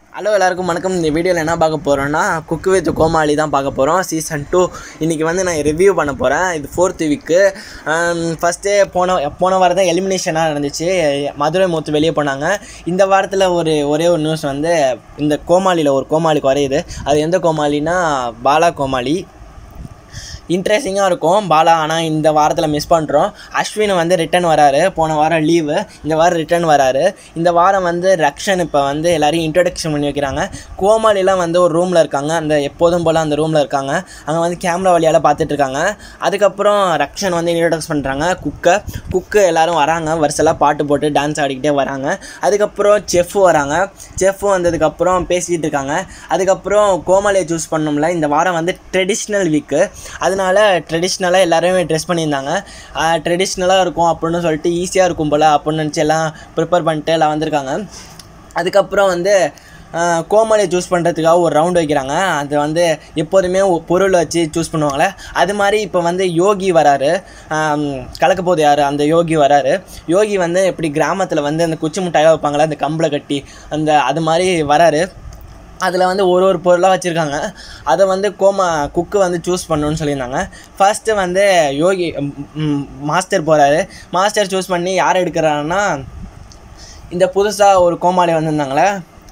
Hello எல்லாருக்கும் வணக்கம். இந்த வீடியோவில் என்ன பார்க்க போகிறோன்னா குக் வித் கோமாளி தான் பார்க்க போகிறோம். சீசன் 2 இன்றைக்கி வந்து நான் ரிவ்யூ பண்ண போகிறேன். இது 4th வீக்கு. ஃபஸ்ட்டே போன வாரம் தான் எலிமினேஷனாக நடந்துச்சு. மதுரை மூத்து வெளியே போனாங்க. இந்த வாரத்தில் ஒரே ஒரு நியூஸ் வந்து இந்த கோமாளியில் ஒரு கோமாளி குறையுது. அது எந்த கோமாளினா பாலா கோமாளி. இன்ட்ரெஸ்டிங்காக இருக்கும் பாலா. ஆனால் இந்த வாரத்தில் மிஸ் பண்ணுறோம். அஸ்வின் வந்து ரிட்டன் வராரு. போன வாரம் லீவு, இந்த வாரம் ரிட்டன் வராரு. இந்த வாரம் வந்து ரக்ஷன் இப்போ வந்து எல்லோரையும் இன்ட்ரடக்ஷன் பண்ணி வைக்கிறாங்க. கோமாளிலாம் வந்து ஒரு ரூமில் இருக்காங்க. அந்த எப்போதும் போல் அந்த ரூமில் இருக்காங்க. அங்கே வந்து கேமரா வழியால் பார்த்துட்ருக்காங்க. அதுக்கப்புறம் ரக்ஷன் வந்து இன்ட்ரடக்ஸ் பண்ணுறாங்க குக்கு எல்லோரும் வராங்க. வருஷெல்லாம் பாட்டு போட்டு டான்ஸ் ஆடிக்கிட்டே வராங்க. அதுக்கப்புறம் செஃப் வராங்க. செஃப் வந்ததுக்கப்புறம் பேசிக்கிட்டு இருக்காங்க. அதுக்கப்புறம் கோமாளியை சூஸ் பண்ணோம்ல. இந்த வாரம் வந்து ட்ரெடிஷ்னல் வீக்கு. அதனால் ட்ரெடிஷ்னலாக எல்லாருமே ட்ரெஸ் பண்ணியிருந்தாங்க. ட்ரெடிஷ்னலாக இருக்கும் அப்படின்னு சொல்லிட்டு ஈஸியாக இருக்கும் போல் அப்படின்னு நினச்சி எல்லாம் ப்ரிப்பேர் பண்ணிட்டு எல்லாம் வந்திருக்காங்க. அதுக்கப்புறம் வந்து கோமாளியை சூஸ் பண்ணுறதுக்காக ஒரு ரவுண்டு வைக்கிறாங்க. அது வந்து எப்போதுமே பொருள் வச்சு சூஸ் பண்ணுவாங்களே, அது மாதிரி இப்போ வந்து யோகி வராரு. கலக்க போது யார், அந்த யோகி வராரு. யோகி வந்து எப்படி கிராமத்தில் வந்து அந்த குச்சி முட்டாயாக வைப்பாங்களே, அந்த கம்பில் கட்டி அது மாதிரி வராரு. அதில் வந்து ஒரு பொருளாக வச்சுருக்காங்க. அதை வந்து குக்கு வந்து சூஸ் பண்ணணுன்னு சொல்லியிருந்தாங்க. ஃபஸ்ட்டு வந்து யோகி மாஸ்டர் போகிறாரு. மாஸ்டர் சூஸ் பண்ணி யார் எடுக்கிறாருன்னா, இந்த புதுசாக ஒரு கோமாளி வந்திருந்தாங்களே,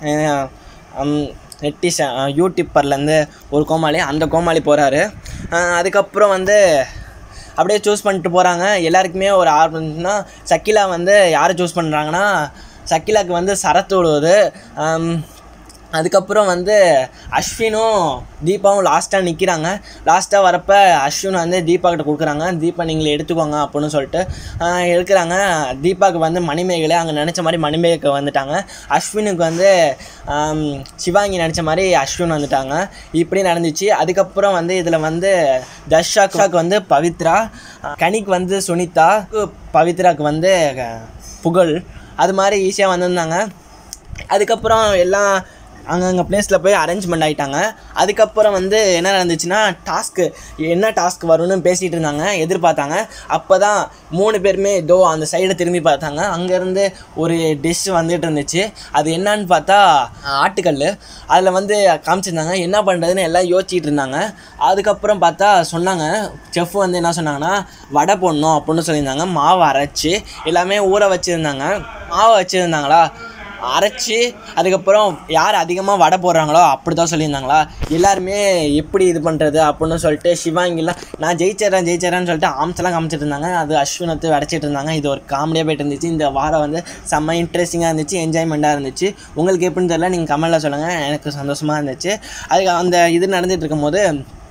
யூடியூப்பர்லேருந்து ஒரு கோமாளி, அந்த கோமாளி போகிறாரு. அதுக்கப்புறம் வந்து அப்படியே சூஸ் பண்ணிட்டு போகிறாங்க. எல்லாருக்குமே ஒரு ஆர்வம்னா சக்கிலா வந்து யாரை சூஸ் பண்ணுறாங்கன்னா, சக்கிலாவுக்கு வந்து சரத்து விடுவது. அதுக்கப்புறம் வந்து அஸ்வினும் தீபாவும் லாஸ்ட்டாக நிற்கிறாங்க. லாஸ்ட்டாக வரப்போ அஸ்வின் வந்து தீபா கிட்ட கொடுக்குறாங்க. தீபா நீங்களே எடுத்துக்கோங்க அப்படின்னு சொல்லிட்டு எடுக்கிறாங்க. தீபாவுக்கு வந்து மணிமேகலை அங்கே நினச்ச மாதிரி மணிமேகலை வந்துட்டாங்க. அஸ்வினுக்கு வந்து சிவாங்கி நினச்ச மாதிரி அஸ்வின் வந்துட்டாங்க. இப்படி நடந்துச்சு. அதுக்கப்புறம் வந்து இதில் வந்து தர்ஷாக்கு வந்து பவித்ரா, கனிக்கு வந்து சுனிதா, பவித்ராவுக்கு வந்து புகழ், அது மாதிரி ஈஸியாக வந்திருந்தாங்க. அதுக்கப்புறம் எல்லாம் அங்கங்கே ப்ளேஸில் போய் அரேஞ்ச்மெண்ட் ஆகிட்டாங்க. அதுக்கப்புறம் வந்து என்ன நடந்துச்சுன்னா, என்ன டாஸ்க் வரும்னு பேசிகிட்டு இருந்தாங்க, எதிர்பார்த்தாங்க. அப்போ தான் 3 பேருமே அந்த சைடை திரும்பி பார்த்தாங்க. அங்கேருந்து ஒரு டிஷ் வந்துட்டு இருந்துச்சு. அது என்னன்னு பார்த்தா ஆட்டுக்கல். அதில் வந்து காமிச்சிருந்தாங்க. என்ன பண்ணுறதுன்னு எல்லாம் யோசிச்சுட்டு இருந்தாங்க. அதுக்கப்புறம் பார்த்தா சொன்னாங்க, செஃப் வந்து என்ன சொன்னாங்கன்னா, வடை போடணும் அப்படின்னு சொல்லியிருந்தாங்க. மாவை அரைச்சி எல்லாமே ஊற வச்சுருந்தாங்க. மாவை வச்சுருந்தாங்களா, அரைச்சி அதுக்கப்புறம் யார் அதிகமாக வடை போடுறாங்களோ அப்படி தான் சொல்லியிருந்தாங்களா. எல்லாருமே எப்படி இது பண்ணுறது அப்படின்னு சொல்லிட்டு சிவாங்கிலாம் நான் ஜெயிச்சிட்றேன்னு சொல்லிட்டு ஆம்ஸ்லாம் காமிச்சிட்டு இருந்தாங்க. அது அஸ்வினத்தை வடைச்சிட்டு இருந்தாங்க. இது ஒரு காமெடியாக போய்ட்டு இருந்துச்சு. இந்த வாரம் வந்து செம்ம இன்ட்ரெஸ்டிங்காக இருந்துச்சு, என்ஜாய்மெண்ட்டாக இருந்துச்சு. உங்களுக்கு எப்படின்னு தெரியல, நீங்கள் கமெண்ட்டில் சொல்லுங்கள். எனக்கு சந்தோஷமாக இருந்துச்சு. அதுக்கு அந்த இது நடந்துகிட்டு இருக்கும்போது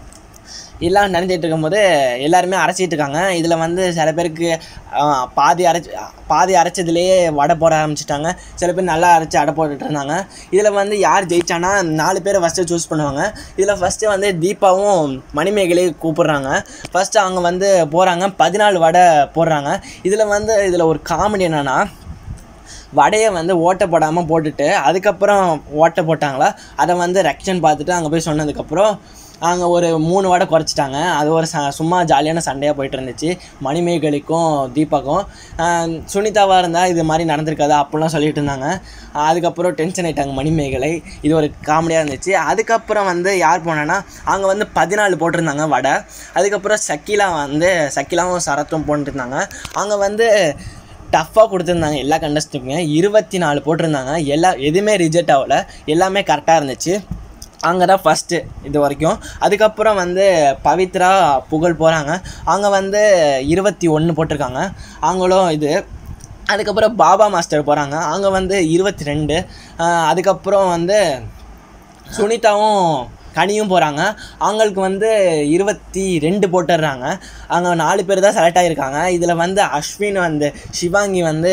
எல்லாருமே அரைச்சிட்டு இருக்காங்க. இதில் வந்து சில பேருக்கு பாதி அரைச்சதுலேயே வடை போட ஆரம்பிச்சிட்டாங்க. சில பேர் நல்லா அரைச்சி அடை போட்டுட்டு இருந்தாங்க. இதில் வந்து யார் ஜெயிச்சானா 4 பேரை ஃபஸ்ட்டு சூஸ் பண்ணுவாங்க. இதில் ஃபஸ்ட்டு வந்து தீபாவும் மணிமேகலையும் கூப்பிட்றாங்க. ஃபஸ்ட்டு அவங்க வந்து போகிறாங்க, 14 வடை போடுறாங்க. இதில் ஒரு காமெடி என்னென்னா, வடையை வந்து ஓட்டை போடாமல் போட்டுட்டு அதுக்கப்புறம் ஓட்டை போட்டாங்களா, அதை வந்து ரக்ஷன் பார்த்துட்டு அங்கே போய் சொன்னதுக்கப்புறம் அங்கே ஒரு 3 வடை குறைச்சிட்டாங்க. அது ஒரு சும்மா ஜாலியான சண்டையாக போய்ட்டு இருந்துச்சு மணிமேகலைக்கும் தீபாக்கும். சுனிதாவாக இருந்தால் இது மாதிரி நடந்திருக்காது அப்படிலாம் சொல்லிட்டு இருந்தாங்க. அதுக்கப்புறம் டென்ஷன் ஆகிட்டாங்க மணிமேகலை. இது ஒரு காமெடியாக இருந்துச்சு. அதுக்கப்புறம் வந்து யார் போனான்னா, அங்கே வந்து 14 போட்டிருந்தாங்க வடை. அதுக்கப்புறம் சக்கிலாவும் சரத்தும் போட்டுருந்தாங்க. அங்கே வந்து டஃப்பாக கொடுத்துருந்தாங்க எல்லா கண்டஸ்ட்டுக்குமே. 24 போட்டிருந்தாங்க. எதுவுமே ரிஜெக்ட் ஆகலை, எல்லாமே கரெக்டாக இருந்துச்சு. அங்கே தான் ஃபஸ்ட்டு இது வரைக்கும். அதுக்கப்புறம் வந்து பவித்ரா புகழ் போகிறாங்க. அங்கே வந்து 21 போட்டிருக்காங்க, அவங்களும் இது. அதுக்கப்புறம் பாபா மாஸ்டர் போகிறாங்க. அங்கே வந்து 22. அதுக்கப்புறம் வந்து சுனிதாவும் கனியும் போகிறாங்க. அவங்களுக்கு வந்து 22 போட்டுடுறாங்க. அங்கே 4 பேர் தான் செலக்ட் ஆகியிருக்காங்க. இதில் வந்து அஸ்வின் வந்து சிவாங்கி வந்து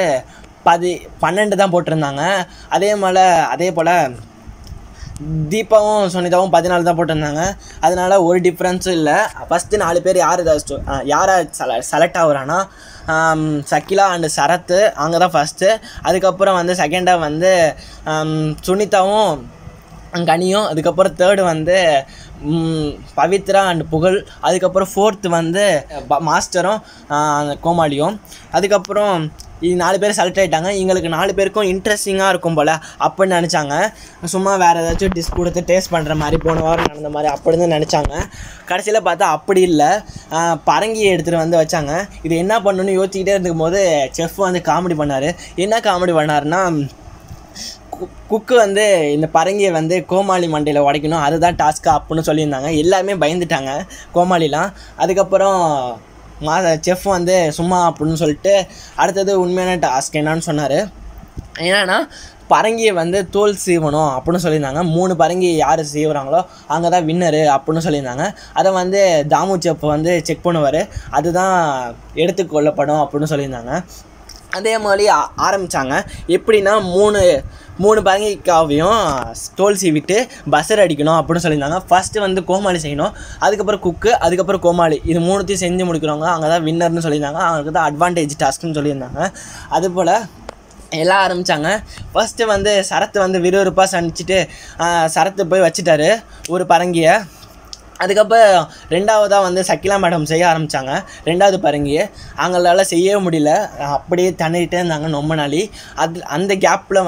12 தான் போட்டிருந்தாங்க. அதே போல் தீபாவும் சுனிதாவும் 14 தான் போட்டிருந்தாங்க. அதனால் ஒரு டிஃப்ரென்ஸும் இல்லை. ஃபஸ்ட்டு 4 பேர் யாரை செலக்ட் ஆகுறான்னா, சக்கிலா அண்டு சரத்து அங்கே தான் ஃபஸ்ட்டு. அதுக்கப்புறம் வந்து செகண்டாக வந்து சுனிதாவும் கனியும். அதுக்கப்புறம் தேர்டு வந்து பவித்ரா அண்ட் புகழ். அதுக்கப்புறம் 4th வந்து மாஸ்டரும் கோமாளியும். அதுக்கப்புறம் இது 4 பேர் செலக்ட் ஆகிட்டாங்க. எங்களுக்கு 4 பேருக்கும் இன்ட்ரெஸ்டிங்காக இருக்கும் போல் அப்படின்னு நினச்சாங்க. சும்மா வேறு ஏதாச்சும் டிஷ் கொடுத்து டேஸ்ட் பண்ணுற மாதிரி போன வாரம் நடந்த மாதிரி அப்படின்னு நினச்சாங்க. கடைசியில் பார்த்தா அப்படி இல்லை, பரங்கியை எடுத்துகிட்டு வந்து வச்சாங்க. இது என்ன பண்ணணும்னு யோசிச்சுக்கிட்டே இருக்கும் போது செஃப் வந்து காமெடி பண்ணார். என்ன காமெடி பண்ணாருன்னா, குக்கு வந்து இந்த பரங்கியை வந்து கோமாளி மண்டையில் உடைக்கணும், அதுதான் டாஸ்க்கு அப்படின்னு சொல்லியிருந்தாங்க. எல்லாருமே பயந்துட்டாங்க கோமாளிலாம். அதுக்கப்புறம் செஃப் வந்து சும்மா அப்படின்னு சொல்லிட்டு அடுத்தது உண்மையான டாஸ்க் என்னான்னு சொன்னார். என்னன்னா பரங்கியை வந்து தோல் சீவணும் அப்படின்னு சொல்லியிருந்தாங்க. 3 பரங்கி யார் சீவுறாங்களோ அங்கே தான் வின்னரு அப்படின்னு சொல்லியிருந்தாங்க. அதை வந்து தாமு செஃப் வந்து செக் பண்ணுவார், அதுதான் எடுத்துக்கொள்ளப்படும் அப்படின்னு சொல்லியிருந்தாங்க. அதே மாதிரி ஆரம்பித்தாங்க. எப்படின்னா 3 பரங்கிக்காவையும் தோல் சீவிட்டு பஸ்ஸர் அடிக்கணும் அப்படின்னு சொல்லியிருந்தாங்க. ஃபஸ்ட்டு வந்து கோமாளி செய்யணும், அதுக்கப்புறம் குக்கு, அதுக்கப்புறம் கோமாளி. இது 3த்தையும் செஞ்சு முடிக்கிறவங்க அங்கே தான் வின்னர்னு சொல்லியிருந்தாங்க. அவங்களுக்கு தான் அட்வான்டேஜ் டாஸ்க்குன்னு சொல்லியிருந்தாங்க. அதுபோல் எல்லாம் ஆரம்பித்தாங்க. ஃபஸ்ட்டு வந்து சரத்து வந்து விறுவிறுப்பாக சமைச்சிட்டு சரத்து போய் வச்சுட்டாரு ஒரு பரங்கியை. அதுக்கப்புறம் 2வதாக வந்து சக்கிலா மேடம் செய்ய ஆரம்பித்தாங்க 2வது பரங்கியை. அவங்களால செய்யவே முடியல, அப்படியே தண்ணிகிட்டே இருந்தாங்க ரொம்ப நாளி. அந்த கேப்பில்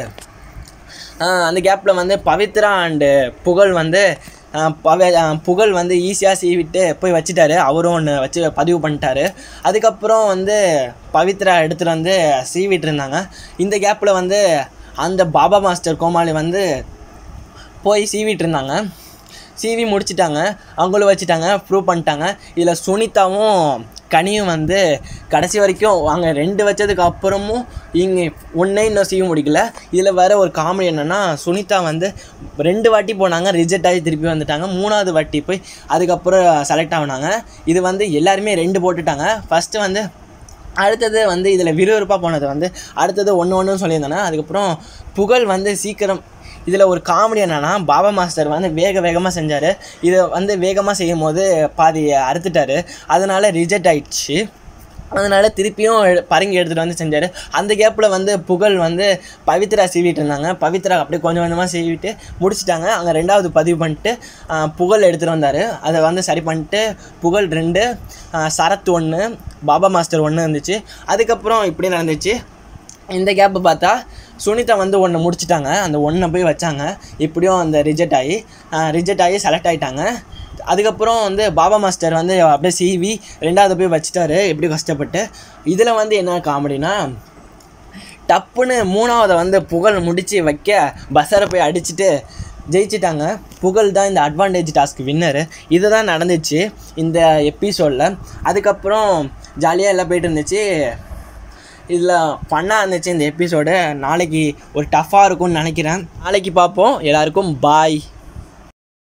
வந்து பவித்ரா அண்டு புகழ் வந்து புகழ் வந்து ஈஸியாக சீவிட்டு போய் வச்சுட்டாரு. அவரும் ஒன்று வச்சு பதிவு பண்ணிட்டாரு. அதுக்கப்புறம் வந்து பவித்ரா எடுத்துகிட்டு வந்து சீவிட்டு இருந்தாங்க. இந்த கேப்பில் வந்து அந்த பாபா மாஸ்டர் கோமாளி வந்து போய் சீவிட்டு இருந்தாங்க. சீவி முடிச்சிட்டாங்க, அவங்களும் வச்சுட்டாங்க, ப்ரூவ் பண்ணிட்டாங்க. இதில் சுனிதாவும் கனியும் வந்து கடைசி வரைக்கும் வாங்க 2 வச்சதுக்கு அப்புறமும் இங்கே இன்னும் சீவ முடிக்கல. இதில் வேறு ஒரு காமெடி என்னென்னா, சுனிதா வந்து 2 வாட்டி போனாங்க, ரிஜெக்ட் ஆகி திருப்பி வந்துட்டாங்க. 3வது வாட்டி போய் அதுக்கப்புறம் செலக்ட் ஆகினாங்க. இது வந்து எல்லாருமே 2 போட்டுட்டாங்க. ஃபஸ்ட்டு வந்து அடுத்தது வந்து இதில் விறுவிறுப்பாக போனது வந்து அடுத்தது 1 சொல்லியிருந்தாங்க. அதுக்கப்புறம் புகழ் வந்து சீக்கிரம். இதில் ஒரு காமெடி என்னென்னா, பாபா மாஸ்டர் வந்து வேகமாக செஞ்சார். இதை வந்து வேகமாக செய்யும் போது பாதி அறுத்துட்டார், அதனால் ரிஜெக்ட் ஆகிடுச்சு. அதனால் திருப்பியும் பரங்கி எடுத்துகிட்டு வந்து செஞ்சார். அந்த கேப்பில் வந்து புகழ் வந்து பவித்ரா சீவிட்டு இருந்தாங்க. பவித்ரா அப்படியே கொஞ்சம் கொஞ்சமாக சீவிட்டு முடிச்சிட்டாங்க. அங்கே 2வது பதிவு பண்ணிட்டு புகழ் எடுத்துகிட்டு வந்தார். அதை வந்து சரி பண்ணிட்டு புகழ் 2, சரத் 1, பாபா மாஸ்டர் 1 இருந்துச்சு. அதுக்கப்புறம் இப்படி நடந்துச்சு. இந்த கேப்பு பார்த்தா சுனிதா வந்து 1 முடிச்சிட்டாங்க, அந்த 1 போய் வச்சாங்க. இப்படியும் அந்த ரிஜெக்ட் ஆகி செலக்ட் ஆகிட்டாங்க. அதுக்கப்புறம் வந்து பாபா மாஸ்டர் வந்து அப்படியே சீவி 2வது போய் வச்சுட்டாரு எப்படி கஷ்டப்பட்டு. இதில் வந்து என்ன காமெடினா, டப்புன்னு 3வது வந்து புகழ் முடித்து வைக்க பஸ்ஸரை போய் அடிச்சுட்டு ஜெயிச்சிட்டாங்க. புகழ் தான் இந்த அட்வான்டேஜ் டாஸ்க் வின்னரு. இது தான் நடந்துச்சு இந்த எபிசோடில். அதுக்கப்புறம் ஜாலியாக எல்லாம் போய்ட்டு இருந்துச்சு. இதில் ஃபன்னாக இருந்துச்சு இந்த எபிசோடு. நாளைக்கு ஒரு டஃப்பாக இருக்கும்னு நினைக்கிறேன். நாளைக்கு பார்ப்போம். எல்லாருக்கும் பாய்.